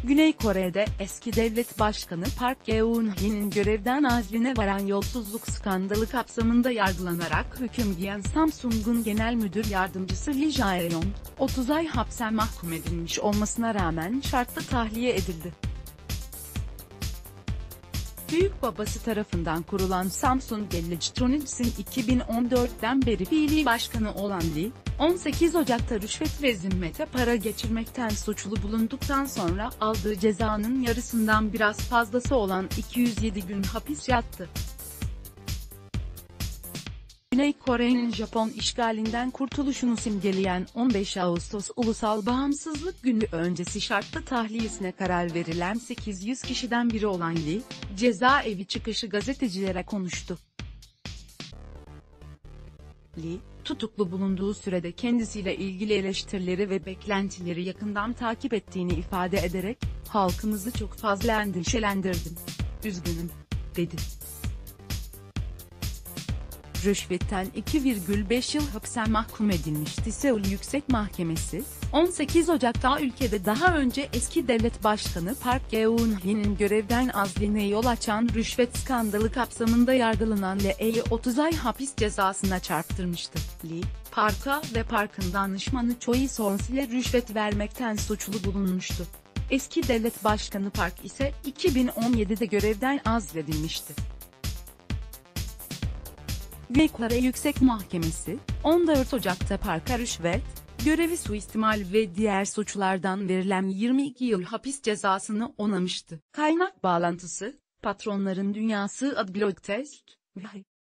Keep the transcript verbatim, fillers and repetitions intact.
Güney Kore'de eski devlet başkanı Park Geun-hye'nin görevden azline varan yolsuzluk skandalı kapsamında yargılanarak hüküm giyen Samsung'un genel müdür yardımcısı Lee Jae-yong, otuz ay hapse mahkum edilmiş olmasına rağmen şartlı tahliye edildi. Büyük babası tarafından kurulan Samsung Electronics'in iki bin on dörtten beri fiili başkanı olan Lee, on sekiz Ocak'ta rüşvet ve zimmete para geçirmekten suçlu bulunduktan sonra aldığı cezanın yarısından biraz fazlası olan iki yüz yedi gün hapis yattı. Güney Kore'nin Japon işgalinden kurtuluşunu simgeleyen on beş Ağustos Ulusal Bağımsızlık Günü öncesi şartlı tahliyesine karar verilen sekiz yüz kişiden biri olan Lee, cezaevi çıkışı gazetecilere konuştu. Lee, tutuklu bulunduğu sürede kendisiyle ilgili eleştirileri ve beklentileri yakından takip ettiğini ifade ederek, "Halkımızı çok fazla endişelendirdim. Üzgünüm," dedi. Rüşvetten iki virgül beş yıl hapse mahkum edilmişti. Seul Yüksek Mahkemesi, on sekiz Ocak'ta ülkede daha önce eski devlet başkanı Park Geun-hye'nin görevden azline yol açan rüşvet skandalı kapsamında yargılanan Lee'yi otuz ay hapis cezasına çarptırmıştı. Lee, Park'a ve Park'ın danışmanı Choi Sol-sil'e rüşvet vermekten suçlu bulunmuştu. Eski devlet başkanı Park ise iki bin on yedide görevden azledilmişti. Güney Kore Yüksek Mahkemesi, on dört Ocak'ta Park'a rüşvet, görevi suistimal ve diğer suçlardan verilen yirmi iki yıl hapis cezasını onamıştı. Kaynak bağlantısı, Patronların Dünyası adlı blog test.